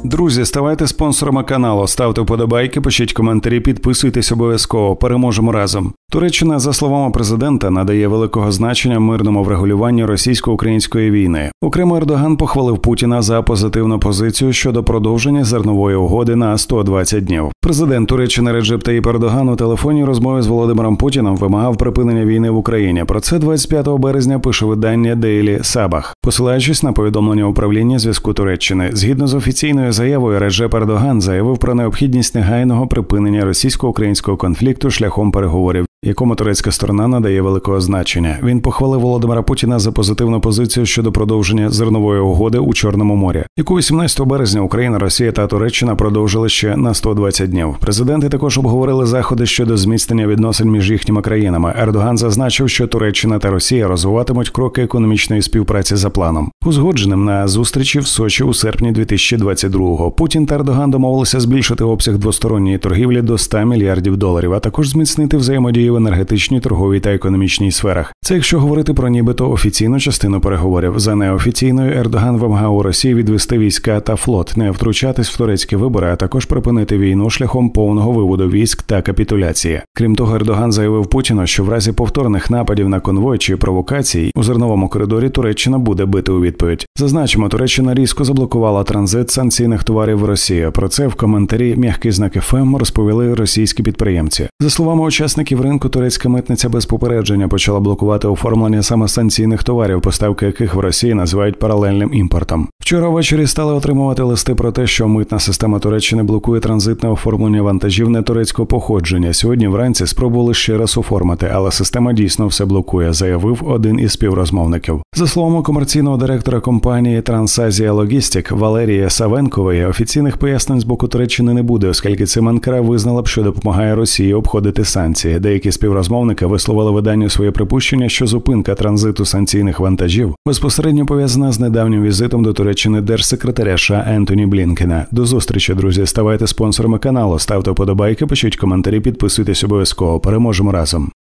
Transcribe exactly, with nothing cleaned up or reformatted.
Друзі, ставайте спонсорами каналу, ставте вподобайки, пишіть коментарі, підписуйтесь обов'язково. Переможемо разом. Туреччина, за словами президента, надає великого значення мирному врегулюванню російсько-української війни. Окремо Ердоган похвалив Путіна за позитивну позицію щодо продовження зернової угоди на сто двадцять днів. Президент Туреччини Реджеп Таїп Ердоган у телефонній розмові з Володимиром Путіним вимагав припинення війни в Україні. Про це двадцять п'ятого березня пише видання Daily Sabah. Посилаючись на повідомлення управління зв'язку Туреччини, згідно з офіційною заявою, Реджеп Ердоган заявив про необхідність негайного припинення російсько-українського конфлікту шляхом переговорів, якому турецька сторона надає великого значення. Він похвалив Володимира Путіна за позитивну позицію щодо продовження зернової угоди у Чорному морі, яку вісімнадцятого березня Україна, Росія та Туреччина продовжили ще на сто двадцять днів. Президенти також обговорили заходи щодо зміцнення відносин між їхніми країнами. Ердоган зазначив, що Туреччина та Росія розвиватимуть кроки економічної співпраці за планом, узгодженим на зустрічі в Сочі у серпні дві тисячі двадцять другого. Путін та Ердоган домовилися збільшити обсяг двосторонньої торгівлі до ста мільярдів доларів, а також зміцнити взаємодію в енергетичній, торговій та економічній сферах. Це якщо говорити про нібито офіційну частину переговорів. За неофіційною Ердоган вимагав у Росії відвести війська та флот, не втручатись в турецькі вибори, а також припинити війну шляхом повного виводу військ та капітуляції. Крім того, Ердоган заявив Путіну, що в разі повторних нападів на конвой чи провокацій у зерновому коридорі Туреччина буде бити у відповідь. Зазначимо, Туреччина різко заблокувала транзит санкційних товарів в Росію. Про це в коментарі «М'який знак еф ем» розповіли російські підприємці. За словами учасників ринку, турецька митниця без попередження почала блокувати оформлення саме санкційних товарів, поставки яких в Росії називають паралельним імпортом. Вчора ввечері стали отримувати листи про те, що митна система Туреччини блокує транзитне оформлення вантажів не турецького походження. Сьогодні вранці спробували ще раз оформити, але система дійсно все блокує, заявив один із співрозмовників. За словами комерційного директора компанії Трансазія Логістик Валерії Савенкової, офіційних пояснень з боку Туреччини не буде, оскільки цим Анкара визнала б, що допомагає Росії обходити санкції. Деякі співрозмовники висловили виданню своє припущення, що зупинка транзиту санкційних вантажів безпосередньо пов'язана з недавнім візитом до Туреччини держсекретаря США Ентоні Блінкена. До зустрічі, друзі. Ставайте спонсорами каналу, ставте вподобайки, пишіть коментарі, підписуйтесь обов'язково. Переможемо разом.